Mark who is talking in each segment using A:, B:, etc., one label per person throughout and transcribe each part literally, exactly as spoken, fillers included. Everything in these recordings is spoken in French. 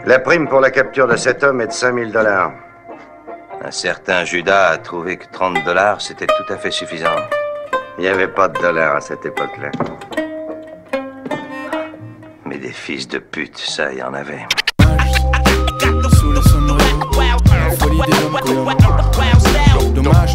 A: La prime pour la capture de cet homme est de cinq mille dollars.
B: Un certain Judas a trouvé que trente dollars, c'était tout à fait suffisant.
A: Il n'y avait pas de dollars à cette époque-là.
B: Mais des fils de pute, ça, il y en avait.
C: Sous le sombrero, la folie des hommes colons. Dommage,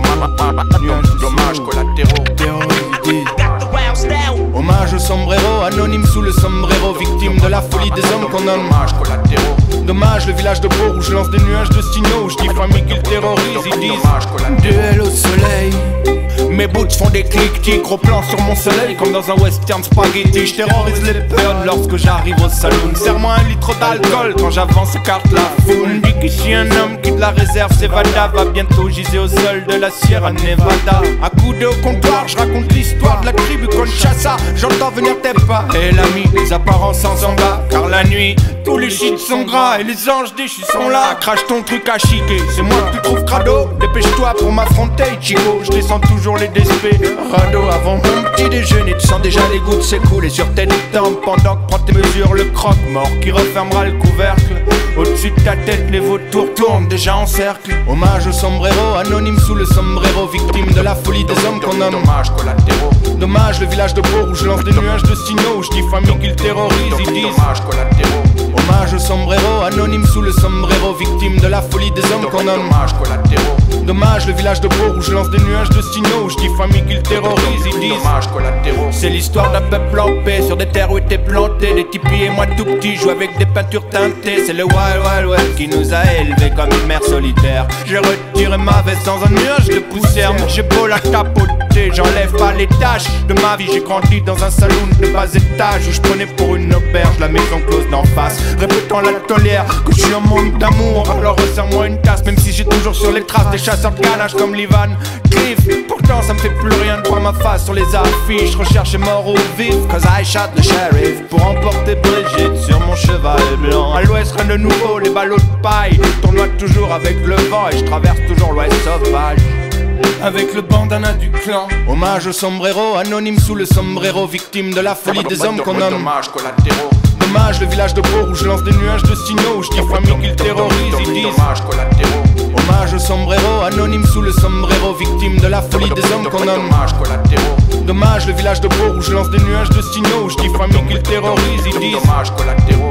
C: nuages, collatéraux, terrorisés. Hommage au sombrero, anonyme sous le sombrero, victime de la folie des hommes qu'on nomme collatéraux. Dommage, le village de Beau où je lance des nuages de signaux, où je dis famille qu'ils terrorisent, ils disent duel au soleil. Mes boots font des clics-tics, gros plan sur mon soleil comme dans un western spaghetti. Je terrorise les personnes lorsque j'arrive au saloon. Serre-moi un litre d'alcool quand j'avance, écarte la foule. Dit qu'ici un homme qui de la réserve s'évada, va bientôt giser au sol de la Sierra Nevada. Accoudé au comptoir, je raconte l'histoire de la tribu Conchassa. J'entends venir tes pas et l'ami, les apparences sans en bas. Car la nuit, tous les shit sont gras et les anges déchus sont là. Crache ton truc à chiquer, c'est moi que tu trouves crado. Dépêche-toi pour m'affronter, Chico. Je descends toujours les desperados avant mon petit déjeuner. Tu sens déjà les gouttes s'écouler sur tes tempes pendant que prends tes mesures le croque-mort qui refermera le couvercle. Au-dessus de ta tête, les vautours tournent déjà en cercle. Hommage au sombrero, anonyme sous le sombrero, victime de la folie des hommes qu'on nomme dommages collatéraux. Dommage, le village de Beau où je lance des nuages de signaux, où je dis famille qu'ils terrorisent, ils disent dommages collatéraux. Hommage au sombrero, anonyme sous le sombrero, victime de la folie des hommes qu'on nomme dommages collatéraux. Dommage, le village de Beau où je lance des nuages de signaux, où je dis famille qu'ils terrorisent, ils disent dommages collatéraux. C'est l'histoire d'un peuple en paix sur des terres où étaient plantés des tipis et moi tout petit joue avec des peintures teintées. C'est le Wild Wild West qui nous a élevés comme une mère solitaire. J'ai retiré ma veste dans un nuage de poussière, mais j'ai beau la tapoter, j'enlève pas les taches de ma vie. J'ai grandi dans un saloon de bas étage où je prenais pour une auberge la maison close d'en face, répétant la tolière que je suis un monde d'amour. Alors resserre-moi une tasse, même si j'ai toujours sur les traces des chasseurs de ganache comme Livan Cliff. Pourtant ça me fait plus rien de voir ma face sur les affiches. Recherche mort ou vif, cause I shot the sheriff pour emporter Brigitte sur mon cheval blanc. À l'ouest rien de nouveau, les ballots de paille tournoient toujours avec le vent et je traverse toujours l'ouest sauvage avec le bandana du clan. Hommage au sombrero, anonyme sous le sombrero, victime de la folie des hommes qu'on nomme dommages collatéraux. Dommage, le village de Beau où je lance des nuages de signaux, où je dis famille qu'ils terrorisent, ils disent dommages collatéraux. Hommage au sombrero, anonyme sous le sombrero, victime de la folie des hommes qu'on nomme dommages collatéraux. Dommage, le village de Beau où je lance des nuages de signaux, où je dis famille qu'ils terrorisent, ils disent dommages collatéraux.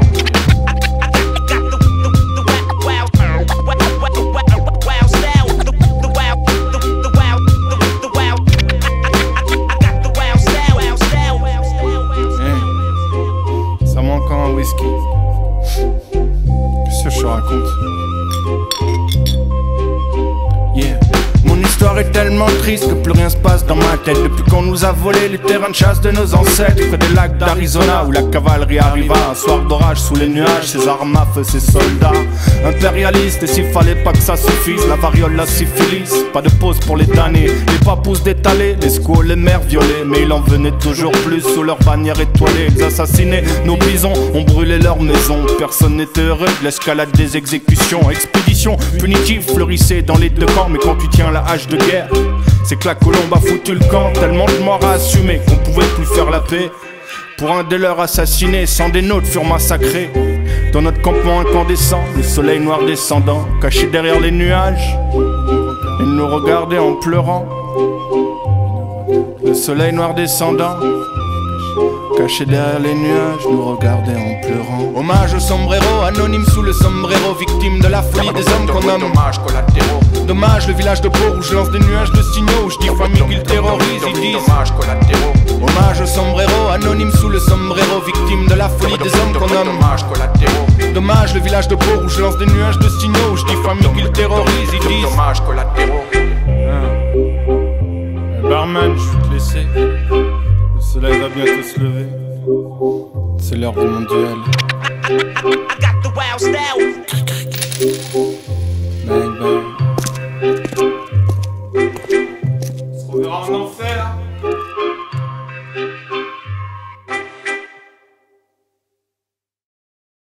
C: Whisky. Qu'est-ce que je te raconte? Yeah. Mon histoire est tellement triste que plus rien se passe dans ma tête. Depuis qu'on nous a volé les terrains de chasse de nos ancêtres, près des lacs d'Arizona où la cavalerie arriva. Un soir d'orage sous les nuages, ses armes à feu, ses soldats impérialistes. Et s'il fallait pas que ça suffise, la variole, la syphilis, pas de pause pour les damnés, les papous détalés, les squaws, les mères violées. Mais il en venait toujours plus sous leur bannière étoilée. Ils assassinaient nos bisons, ont brûlé leurs maisons. Personne n'était heureux de l'escalade des exécutions. Expédition punitive fleurissait dans les deux camps. Mais quand tu tiens la hache de guerre, c'est que la colombe a foutu le camp. Tellement de morts à assumer qu'on pouvait plus faire la paix. Pour un des leurs assassinés, cent des nôtres furent massacrés. Dans notre campement incandescent, le soleil noir descendant, caché derrière les nuages, ils nous regardaient en pleurant. Le soleil noir descendant, caché derrière les nuages, nous regardait en pleurant. Hommage au sombrero, anonyme sous le sombrero, victime de la folie des hommes qu'on nomme dommages collatéraux. Dommage, le village de Beau où je lance des nuages de signaux, où je dis famille qu'ils terrorisent, ils disent dommages collatéraux. Hommage au sombrero, anonyme sous le sombrero, victime de la folie des hommes qu'on nomme dommages collatéraux. Dommage, le village de Beau où je lance des nuages de signaux, où je dis famille qu'ils terrorisent, ils disent dommages collatéraux. Barman, je vais te laisser. Le soleil va bientôt se lever. C'est l'heure de mon duel.